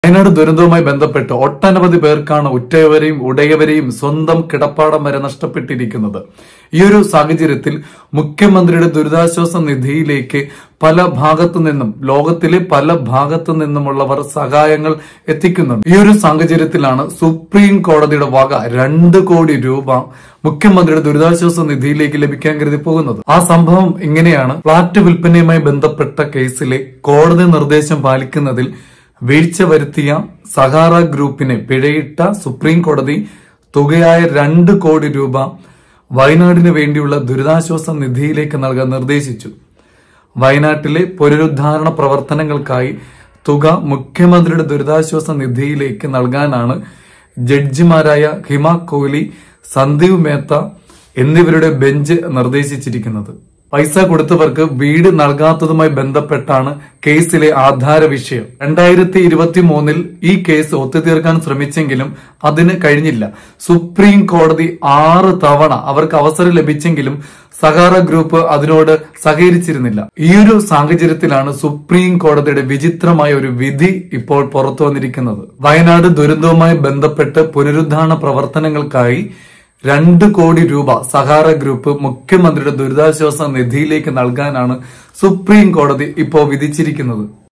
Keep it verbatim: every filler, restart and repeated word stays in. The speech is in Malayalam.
വയനാട് ദുരന്തവുമായി ബന്ധപ്പെട്ട് ഒട്ടനവധി പേർക്കാണ് ഉറ്റവരെയും ഉടയവരെയും സ്വന്തം കിടപ്പാടം വരെ നഷ്ടപ്പെട്ടിരിക്കുന്നത്. ഈ ഒരു സാഹചര്യത്തിൽ മുഖ്യമന്ത്രിയുടെ ദുരിതാശ്വാസ നിധിയിലേക്ക് പല ഭാഗത്തു നിന്നും ലോകത്തിലെ പല ഭാഗത്തു നിന്നുമുള്ളവർ സഹായങ്ങൾ എത്തിക്കുന്നുണ്ട്. ഈ ഒരു സാഹചര്യത്തിലാണ് സുപ്രീം കോടതിയുടെ വക രണ്ട് കോടി രൂപ മുഖ്യമന്ത്രിയുടെ ദുരിതാശ്വാസ നിധിയിലേക്ക് ലഭിക്കാൻ കരുതി പോകുന്നത്. ആ സംഭവം ഇങ്ങനെയാണ്. ഫ്ളാറ്റ് വിൽപ്പനയുമായി ബന്ധപ്പെട്ട കേസിലെ കോടതി നിർദ്ദേശം പാലിക്കുന്നതിൽ വീഴ്ച വരുത്തിയ സഹാറ ഗ്രൂപ്പിനെ പിഴയിട്ട സുപ്രീം കോടതി തുകയായ രണ്ട് കോടി രൂപ വയനാടിന് വേണ്ടിയുള്ള ദുരിതാശ്വാസ നിധിയിലേക്ക് നൽകാൻ നിർദ്ദേശിച്ചു. വയനാട്ടിലെ പുനരുദ്ധാരണ പ്രവർത്തനങ്ങൾക്കായി തുക മുഖ്യമന്ത്രിയുടെ ദുരിതാശ്വാസ നിധിയിലേക്ക് നൽകാനാണ് ജഡ്ജിമാരായ ഹിമ കോഹ്ലി, സന്ദീപ് മേത്ത എന്നിവരുടെ ബെഞ്ച് നിർദ്ദേശിച്ചിരിക്കുന്നത്. പൈസ കൊടുത്തവർക്ക് വീട് നൽകാത്തതുമായി ബന്ധപ്പെട്ടാണ് കേസിലെ ആധാര വിഷയം. രണ്ടായിരത്തി ഇരുപത്തി മൂന്നിൽ ഈ കേസ് ഒത്തുതീർക്കാൻ ശ്രമിച്ചെങ്കിലും അതിന് കഴിഞ്ഞില്ല. സുപ്രീം കോടതി ആറ് തവണ അവർക്ക് അവസരം ലഭിച്ചെങ്കിലും സഹാറ ഗ്രൂപ്പ് അതിനോട് സഹകരിച്ചിരുന്നില്ല. ഈ ഒരു സാഹചര്യത്തിലാണ് സുപ്രീം കോടതിയുടെ വിചിത്രമായ ഒരു വിധി ഇപ്പോൾ പുറത്തു വന്നിരിക്കുന്നത്. വയനാട് ദുരന്തവുമായി ബന്ധപ്പെട്ട് പുനരുദ്ധാരണ പ്രവർത്തനങ്ങൾക്കായി രണ്ട് കോടി രൂപ സഹാറ ഗ്രൂപ്പ് മുഖ്യമന്ത്രിയുടെ ദുരിതാശ്വാസ നിധിയിലേക്ക് നൽകാനാണ് സുപ്രീം കോടതി ഇപ്പോൾ വിധിച്ചിരിക്കുന്നത്.